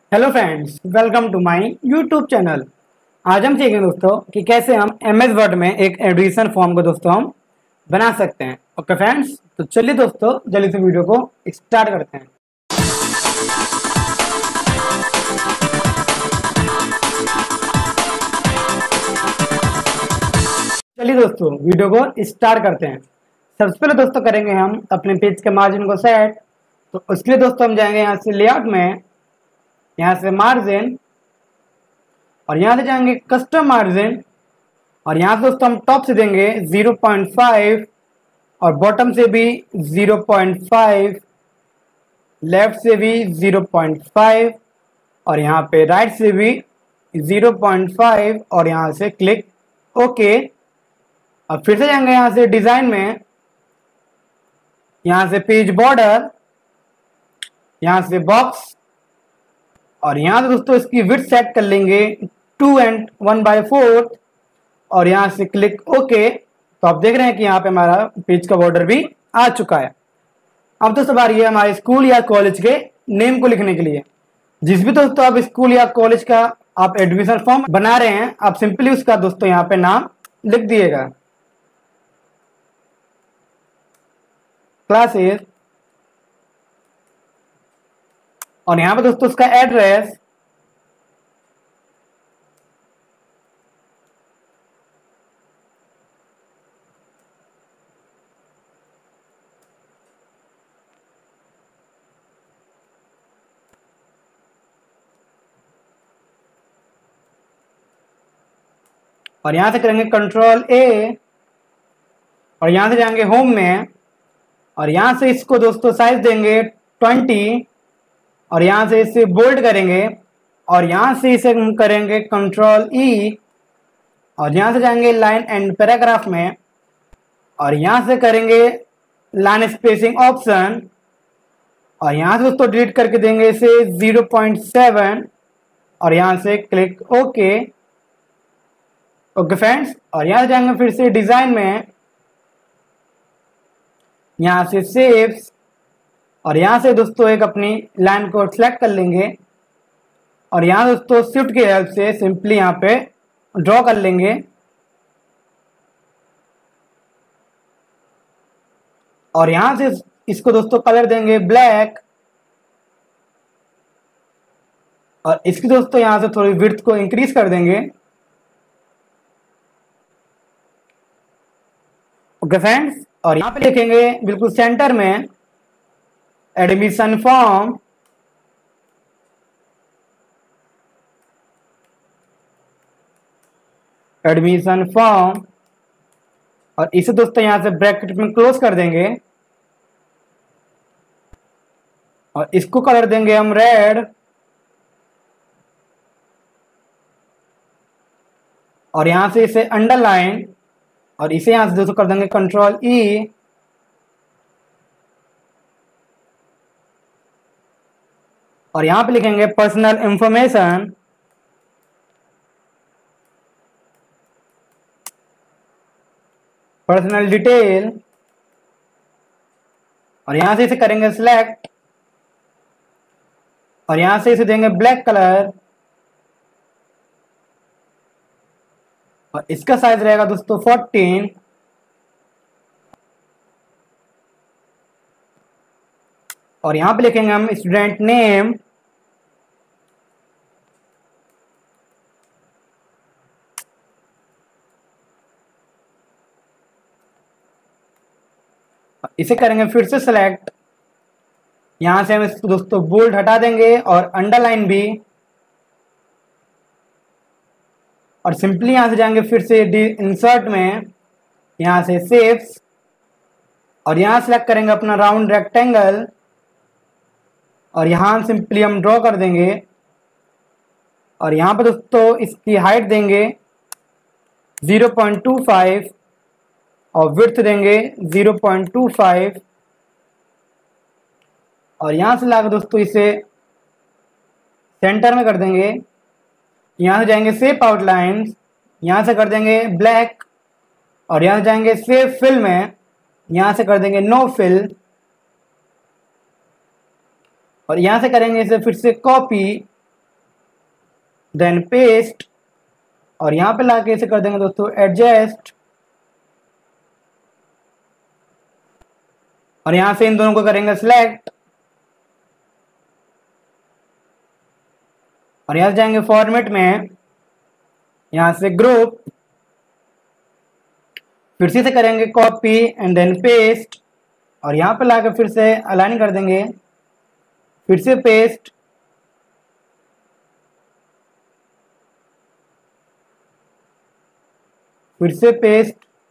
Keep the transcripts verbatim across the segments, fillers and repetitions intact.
Hello friends, welcome to my YouTube channel. आज हम सीखेंगे दोस्तों कि कैसे हम एम एस वर्ड में एक एडिशन फॉर्म को दोस्तों हम बना सकते हैं। ओके फ्रेंड्स, तो चलिए दोस्तों जल्दी से वीडियो को स्टार्ट करते हैं। चलिए दोस्तों वीडियो को स्टार्ट करते हैं। सबसे पहले दोस्तों करेंगे हम अपने पेज के मार्जिन को सेट। तो उसके लिए दोस्तों हम जाएंगे यहाँ से लेआउट में, यहाँ से मार्जिन, और यहाँ से जाएंगे कस्टम मार्जिन, और यहाँ से दोस्तों हम टॉप से देंगे ज़ीरो पॉइंट फाइव और बॉटम से भी ज़ीरो पॉइंट फाइव, लेफ्ट से भी ज़ीरो पॉइंट फाइव और यहाँ पे राइट से भी ज़ीरो पॉइंट फाइव और यहाँ से क्लिक ओके। अब फिर से जाएंगे यहाँ से डिज़ाइन में, यहाँ से पेज बॉर्डर, यहाँ से बॉक्स, और यहाँ से दोस्तों इसकी विड्थ सेट कर लेंगे two and one by fourth और यहाँ से क्लिक ओके। तो आप देख रहे हैं कि यहाँ पे हमारा पेज का बॉर्डर भी आ चुका है। अब दोस्तों बारी है हमारे स्कूल या कॉलेज के नेम को लिखने के लिए। जिस भी दोस्तों आप स्कूल या कॉलेज का आप एडमिशन फॉर्म बना रहे हैं, आप सिंपली उसका दोस्तों यहाँ पे नाम लिख दिएगा। क्लासेस, और यहाँ पे दोस्तों उसका एड्रेस, और यहां से करेंगे कंट्रोल ए, और यहां से जाएंगे होम में, और यहां से इसको दोस्तों साइज देंगे ट्वेंटी, और यहां से इसे बोल्ड करेंगे, और यहां से इसे हम करेंगे कंट्रोल ई, और यहां से जाएंगे लाइन एंड पैराग्राफ में, और यहां से करेंगे लाइन स्पेसिंग ऑप्शन, और यहां से दोस्तों डिलीट करके देंगे इसे ज़ीरो पॉइंट सेवन और यहां से क्लिक ओके। ओके फ्रेंड्स, और यहां से जाएंगे फिर से डिजाइन में, यहां से सेव्स, और यहां से दोस्तों एक अपनी लाइन को सिलेक्ट कर लेंगे, और यहां दोस्तों शिफ्ट की हेल्प से सिंपली यहां पे ड्रॉ कर लेंगे, और यहां से इसको दोस्तों कलर देंगे ब्लैक, और इसकी दोस्तों यहां से थोड़ी विड्थ को इंक्रीज कर देंगे। ओके फ्रेंड्स, और यहां पे लिखेंगे बिल्कुल सेंटर में एडमिशन फॉर्म, एडमिशन फॉर्म, और इसे दोस्तों यहां से ब्रैकेट में क्लोज कर देंगे, और इसको कलर देंगे हम रेड, और यहां से इसे अंडरलाइन, और इसे यहां से दोस्तों कर देंगे कंट्रोल ई, और यहां पे लिखेंगे पर्सनल इंफॉर्मेशन, पर्सनल डिटेल, और यहां से इसे करेंगे सिलेक्ट, और यहां से इसे देंगे ब्लैक कलर, और इसका साइज रहेगा दोस्तों फोर्टीन, और यहां पे लिखेंगे हम स्टूडेंट नेम, इसे करेंगे फिर से सिलेक्ट, यहां से हम इसको दोस्तों बोल्ड हटा देंगे और अंडरलाइन भी, और सिंपली यहां से जाएंगे फिर से इंसर्ट में, यहां से सेव्स, और यहां सेलेक्ट करेंगे अपना राउंड रेक्टेंगल, और यहां सिंपली हम ड्रॉ कर देंगे, और यहां पर दोस्तों इसकी हाइट देंगे ज़ीरो पॉइंट टू फाइव और विड्थ देंगे ज़ीरो पॉइंट टू फाइव, और यहां से लाकर दोस्तों इसे सेंटर में कर देंगे, यहां से जाएंगे शेप आउटलाइंस, यहां से कर देंगे ब्लैक, और यहां से जाएंगे सेव फिल में, यहां से कर देंगे नो फिल, और यहां से करेंगे इसे फिर से कॉपी, देन पेस्ट, और यहाँ पे लाके इसे कर देंगे दोस्तों एडजस्ट, और यहाँ से इन दोनों को करेंगे सिलेक्ट, और यहाँ से जाएंगे फॉर्मेट में, यहाँ से ग्रुप, फिर से करेंगे कॉपी एंड देन पेस्ट, और यहाँ पे लाकर फिर से अलाइन कर देंगे, फिर से पेस्ट, फिर से पेस्ट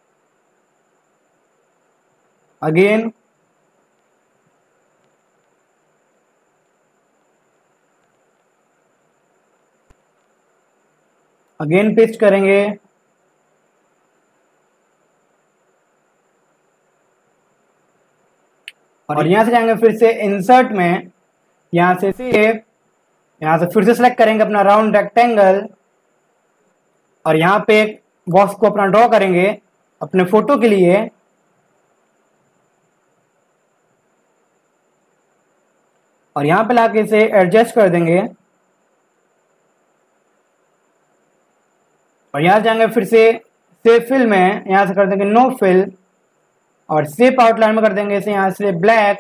अगेन, अगेन पेस्ट करेंगे, और यहां से जाएंगे फिर से इंसर्ट में, यहां से सेव, यहां से फिर से सेलेक्ट करेंगे अपना राउंड रेक्टेंगल, और यहाँ पे बॉक्स को अपना ड्रॉ करेंगे अपने फोटो के लिए, और यहाँ पे लाके इसे एडजस्ट कर देंगे, और यहाँ जाएंगे फिर से सेव फिल में, यहाँ से कर देंगे नो फिल, और सेव आउटलाइन में कर देंगे इसे यहाँ से ब्लैक,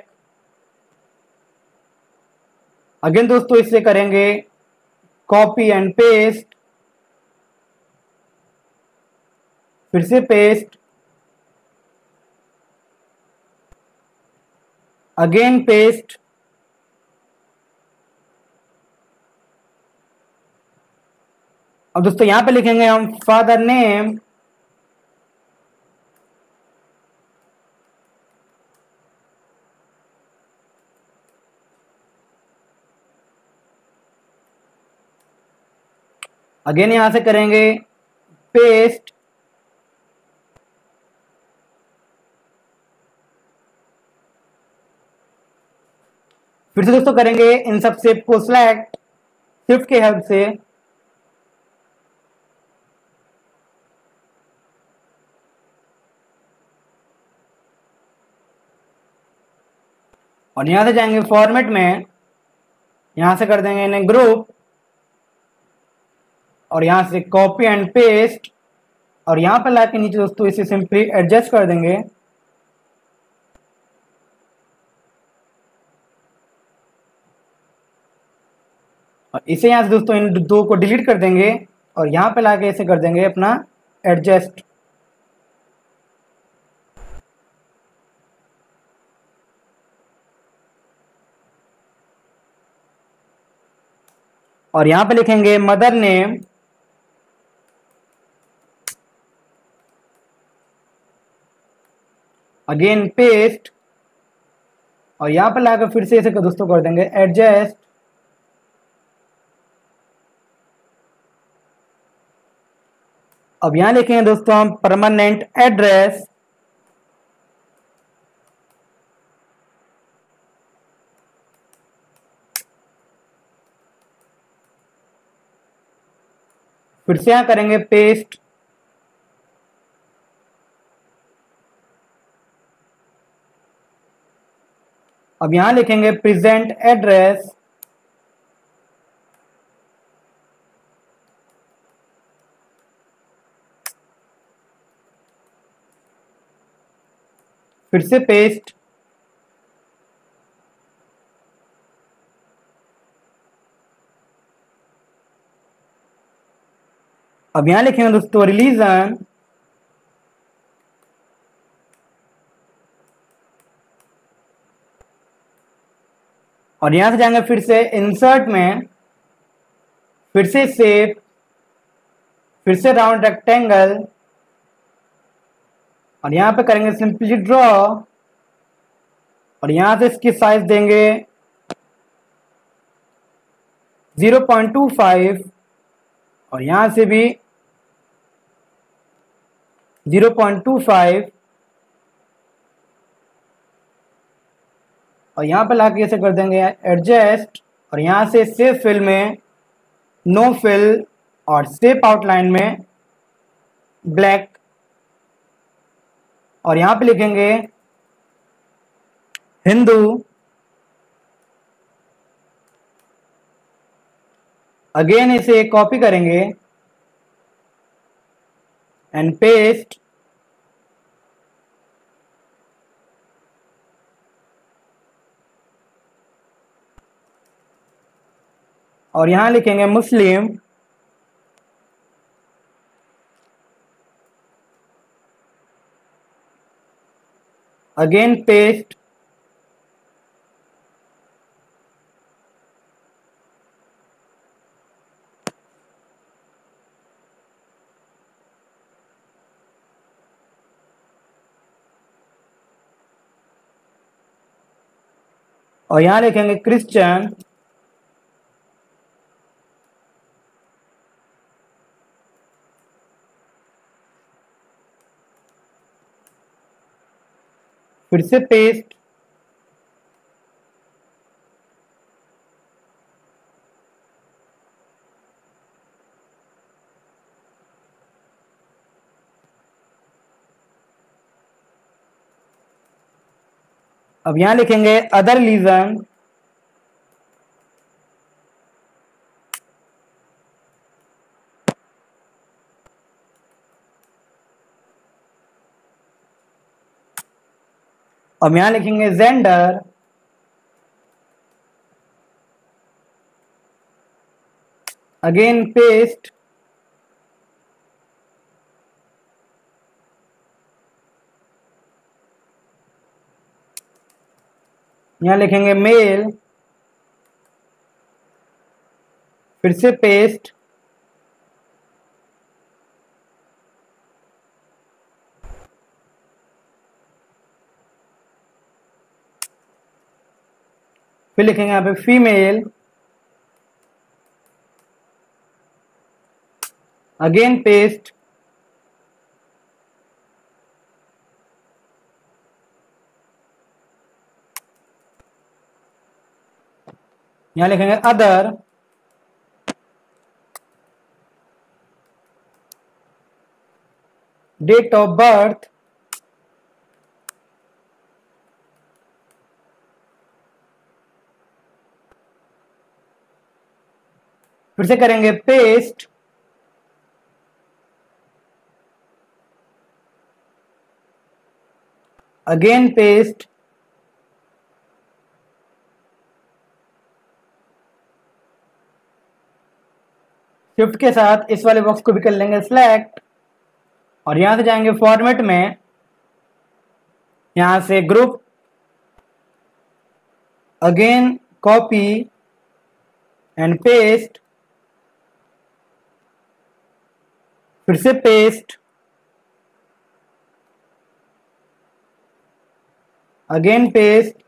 अगेन दोस्तों इसे करेंगे कॉपी एंड पेस्ट, फिर से पेस्ट, अगेन पेस्ट, अब दोस्तों यहां पे लिखेंगे हम फादर नेम, अगेन यहां से करेंगे पेस्ट, फिर से दोस्तों करेंगे इन सब शेप को सिलेक्ट शिफ्ट के हेल्प से, और यहां से जाएंगे फॉर्मेट में, यहां से कर देंगे इन्हें ग्रुप, और यहां से कॉपी एंड पेस्ट, और यहां पर लाके नीचे दोस्तों इसे सिंपली एडजस्ट कर देंगे, और इसे यहां से दोस्तों इन दो को डिलीट कर देंगे, और यहां पे लाके इसे कर देंगे अपना एडजस्ट, और यहां पे लिखेंगे मदर नेम, अगेन पेस्ट, और यहां पर लाकर फिर से इसे दोस्तों कर देंगे एडजस्ट, अब यहां लिखेंगे दोस्तों हम परमानेंट एड्रेस, फिर से यहां करेंगे पेस्ट, अब यहां लिखेंगे प्रेजेंट एड्रेस, फिर से पेस्ट, अब यहां लिखेंगे दोस्तों रिलीजन, और यहां से जाएंगे फिर से इंसर्ट में, फिर से शेप, फिर से राउंड रेक्टेंगल, और यहां पे करेंगे सिंपली ड्रॉ, और यहां से इसकी साइज देंगे ज़ीरो पॉइंट टू फाइव, और यहां से भी ज़ीरो पॉइंट टू फाइव, और यहां पे लाके इसे कर देंगे एडजस्ट, और यहां से सेव फिल में नो फिल, और शेप आउटलाइन में ब्लैक, और यहां पे लिखेंगे हिंदू, अगेन इसे कॉपी करेंगे एंड पेस्ट, और यहां लिखेंगे मुस्लिम, अगेन पेस्ट, और यहां लिखेंगे क्रिश्चियन, फिर से पेस्ट, अब यहां लिखेंगे अदर रीजन, अब यहां लिखेंगे जेंडर, अगेन पेस्ट, यहां लिखेंगे मेल, फिर से पेस्ट, फिर लिखेंगे यहां पे फीमेल, अगेन पेस्ट, यहां लिखेंगे अदर, डेट ऑफ बर्थ, फिर से करेंगे पेस्ट, अगेन पेस्ट, शिफ्ट के साथ इस वाले बॉक्स को भी कर लेंगे सिलेक्ट, और यहां से जाएंगे फॉर्मेट में, यहां से group, again copy and paste, फिर से पेस्ट, अगेन पेस्ट,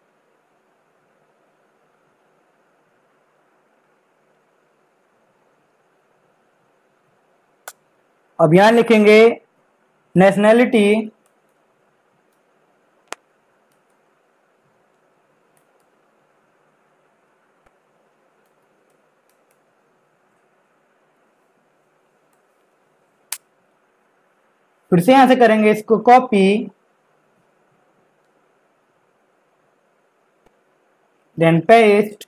अब यहां लिखेंगे नेशनैलिटी, फिर से यहां से करेंगे इसको कॉपी, देन पेस्ट,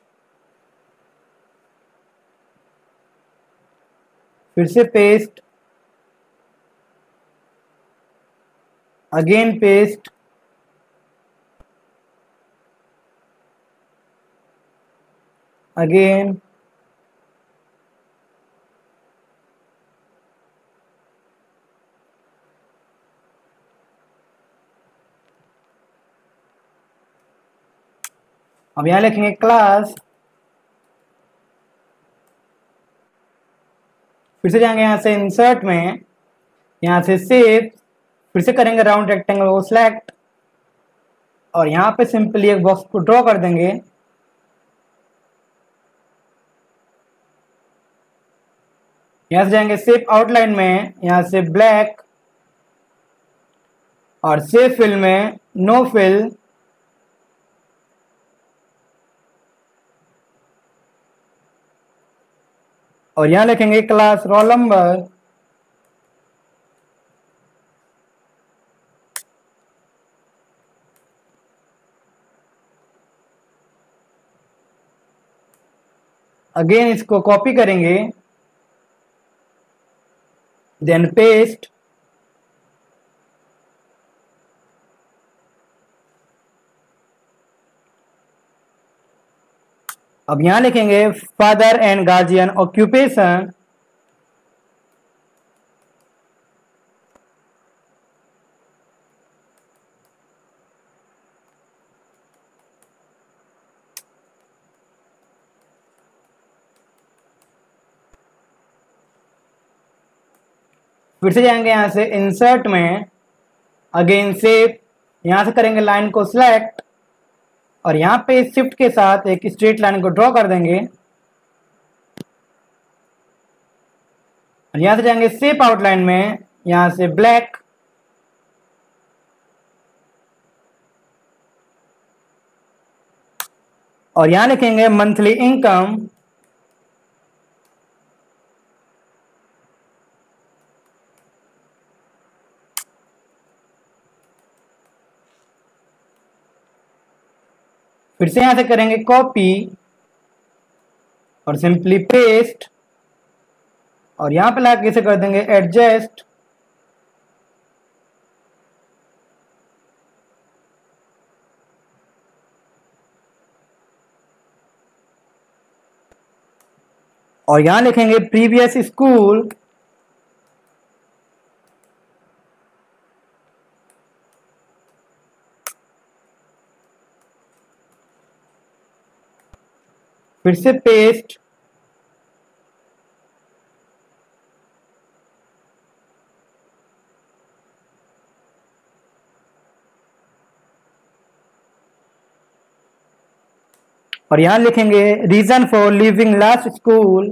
फिर से पेस्ट, अगेन पेस्ट, अगेन, अब यहां लिखेंगे क्लास, फिर से जाएंगे यहां से इंसर्ट में, यहां से सेव, फिर से करेंगे राउंड रेक्टेंगल को सिलेक्ट, और यहां पे सिंपली एक बॉक्स को ड्रॉ कर देंगे, यहां से जाएंगे सेव आउटलाइन में, यहां से ब्लैक, और सेव फिल में नो फिल, और यहां लिखेंगे क्लास रोल नंबर, अगेन इसको कॉपी करेंगे, देन पेस्ट, अब यहां लिखेंगे फादर एंड गार्जियन ऑक्यूपेशन, फिर से जाएंगे यहां से इंसर्ट में, अगेन सेव, यहां से करेंगे लाइन को सिलेक्ट और यहां पे शिफ्ट के साथ एक स्ट्रेट लाइन को ड्रॉ कर देंगे और यहां से जाएंगे शेप आउटलाइन में, यहां से ब्लैक, और यहां लिखेंगे मंथली इनकम, फिर से यहां से करेंगे कॉपी और सिंपली पेस्ट और यहां पे लाके इसे कर देंगे एडजस्ट, और यहां लिखेंगे प्रीवियस स्कूल, फिर से पेस्ट, और यहां लिखेंगे reason for leaving last school,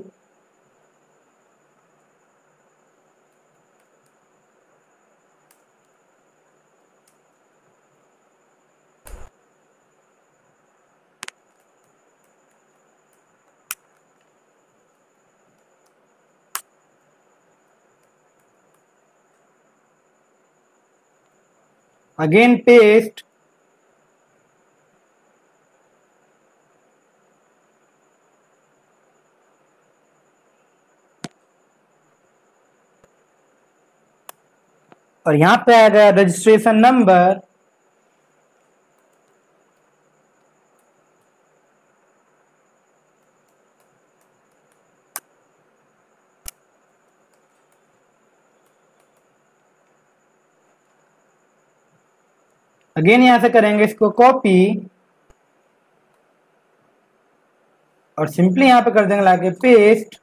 again paste, और यहां पे आएगा रजिस्ट्रेशन नंबर, अगेन यहां से करेंगे इसको कॉपी और सिंपली यहां पे कर देंगे लाके पेस्ट,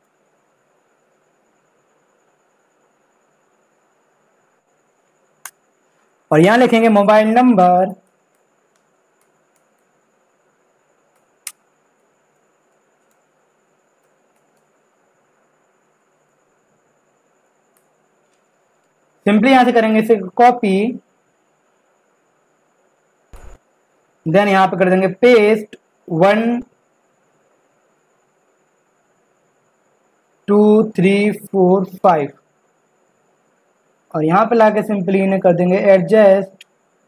और यहां लिखेंगे मोबाइल नंबर, सिंपली यहां से करेंगे इसे कॉपी, देन यहां पे कर देंगे paste, one two three four five और यहां पे लाके सिंपली इन्हें कर देंगे एडजस्ट,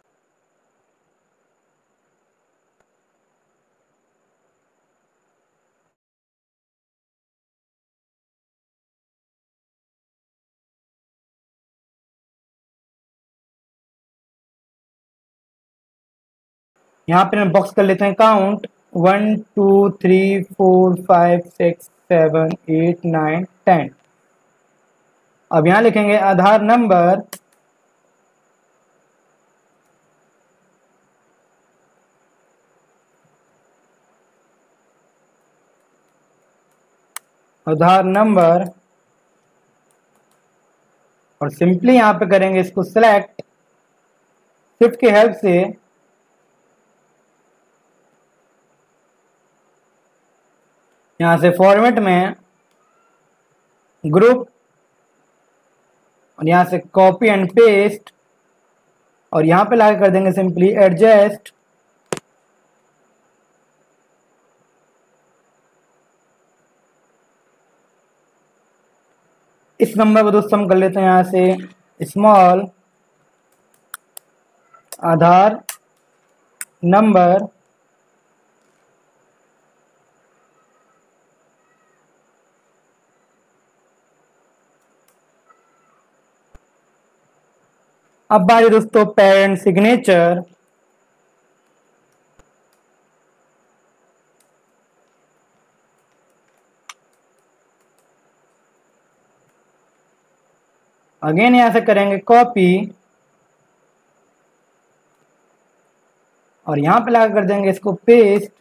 यहाँ पे हम बॉक्स कर लेते हैं count, one two three four five six seven eight nine ten. अब यहाँ लिखेंगे आधार नंबर, आधार नंबर और सिंपली यहाँ पे करेंगे इसको सिलेक्ट, शिफ्ट की हेल्प से यहाँ से फॉर्मेट में ग्रुप और यहाँ से कॉपी एंड पेस्ट और यहाँ पे लाके कर देंगे सिंपली एडजस्ट, इस नंबर को दोस्तों हम कर लेते हैं यहाँ से स्मॉल आधार नंबर अब बारी दोस्तों पेरेंट सिग्नेचर। अगेन यहां से करेंगे कॉपी और यहां पे लगा कर देंगे इसको पेस्ट।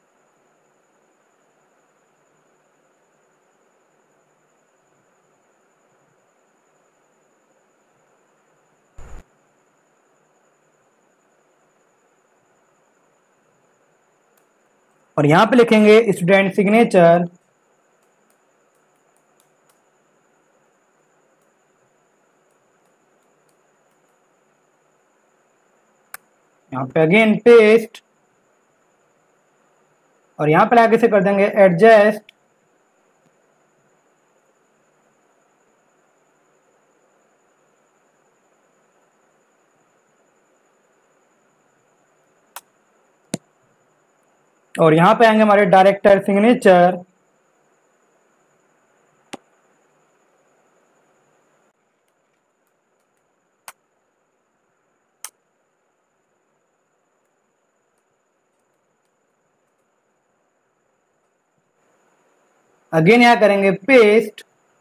और यहां पे लिखेंगे स्टूडेंट सिग्नेचर। यहाँ पे अगेन पेस्ट और यहाँ पे आगे से कर देंगे एडजस्ट। और यहाँ पे आएंगे हमारे डायरेक्टर सिग्नेचर। अगेन यहाँ करेंगे पेस्ट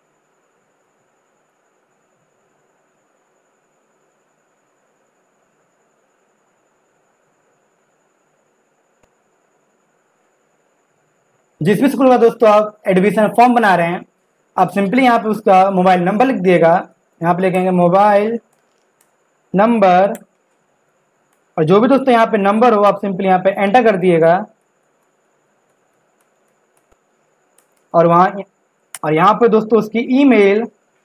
जिस भी स्कूल का दोस्तों आप एडमिशन फॉर्म बना रहे हैं, आप सिंपली यहाँ पे उसका मोबाइल नंबर लिख दिएगा। यहाँ पे लिखेंगे मोबाइल नंबर और जो भी दोस्तों यहाँ पे नंबर हो आप सिंपली यहाँ पे एंटर कर दिएगा। और वहाँ और यहाँ पे दोस्तों उसकी email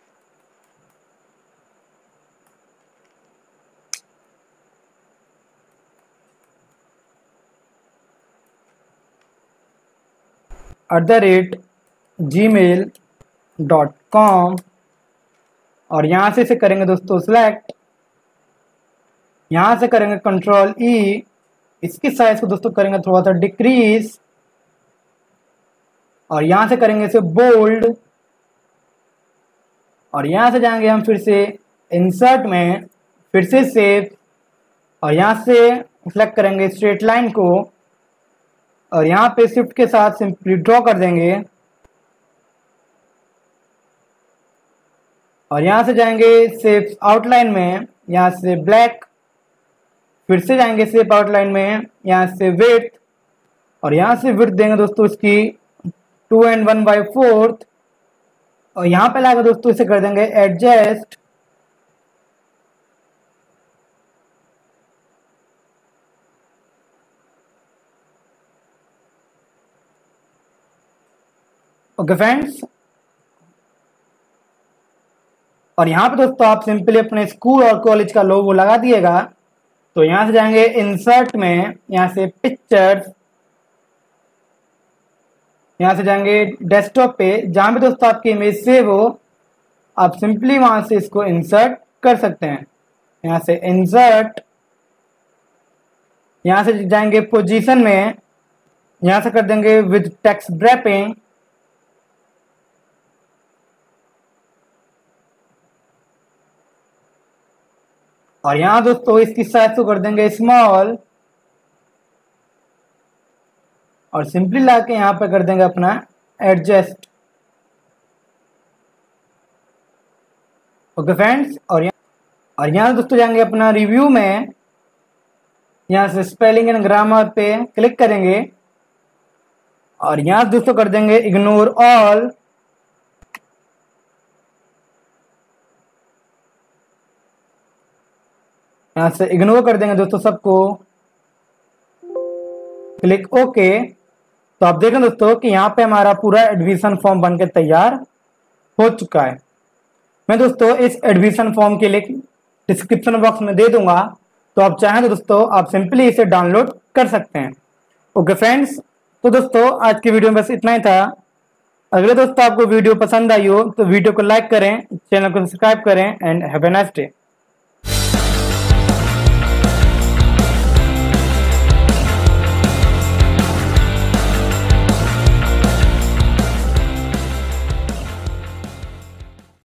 at the rate Gmail dot com और यहाँ से इसे करेंगे दोस्तों सिलेक्ट। यहाँ से करेंगे कंट्रोल ई, इसकी साइज को दोस्तों करेंगे थोड़ा सा डिक्रीज और यहाँ से करेंगे इसे बोल्ड और यहाँ से जाएंगे हम फिर से इंसर्ट में, फिर से सेव और यहाँ से सिलेक्ट करेंगे स्ट्रेट लाइन को और यहाँ पे शिफ्ट के साथ सिंपली ड्रॉ कर देंगे और यहाँ से जाएंगे शेप आउटलाइन में, यहाँ से ब्लैक, फिर से जाएंगे शेप आउटलाइन में, यहाँ से विड्थ और यहाँ से विड्थ देंगे दोस्तों इसकी two and one by fourth और यहाँ पे लाकर दोस्तों इसे कर देंगे एडजस्ट। ओके फ्रेंड्स, और यहाँ पे दोस्तों आप सिंपली अपने स्कूल और कॉलेज का लोगो लगा दिएगा। तो यहाँ से जाएंगे इंसर्ट में, यहाँ से पिक्चर्स, यहाँ से जाएंगे डेस्कटॉप पे, जहाँ भी दोस्तों आपकी इमेज सेव हो आप सिंपली वहां से इसको इंसर्ट कर सकते हैं। यहाँ से इंसर्ट, यहाँ से जाएंगे पोजीशन में, यहाँ से कर देंगे विद टेक्स्ट रैपिंग और यहाँ दोस्तों इसकी साइज को कर देंगे स्मॉल और सिंपली लाके यहाँ पे कर देंगे अपना एडजस्ट। ओके फ्रेंड्स, और यहाँ और यहाँ दोस्तों जाएंगे अपना रिव्यू में, यहाँ से स्पेलिंग एंड ग्रामर पे क्लिक करेंगे और यहाँ दोस्तों कर देंगे इग्नोर ऑल यहाँ से इग्नोर कर देंगे दोस्तों सबको, क्लिक ओके। तो आप देखें दोस्तों कि यहाँ पे हमारा पूरा एडमिशन फॉर्म बनकर तैयार हो चुका है। मैं दोस्तों इस एडमिशन फॉर्म के लिंक डिस्क्रिप्शन बॉक्स में दे दूंगा, तो आप चाहें तो दोस्तों आप सिंपली इसे डाउनलोड कर सकते हैं। ओके फ्रेंड्स, तो दोस्तों आज की वीडियो में बस इतना ही था। अगले दोस्तों आपको वीडियो पसंद आई हो तो वीडियो को लाइक करें, चैनल को सब्सक्राइब करें and have a nice day.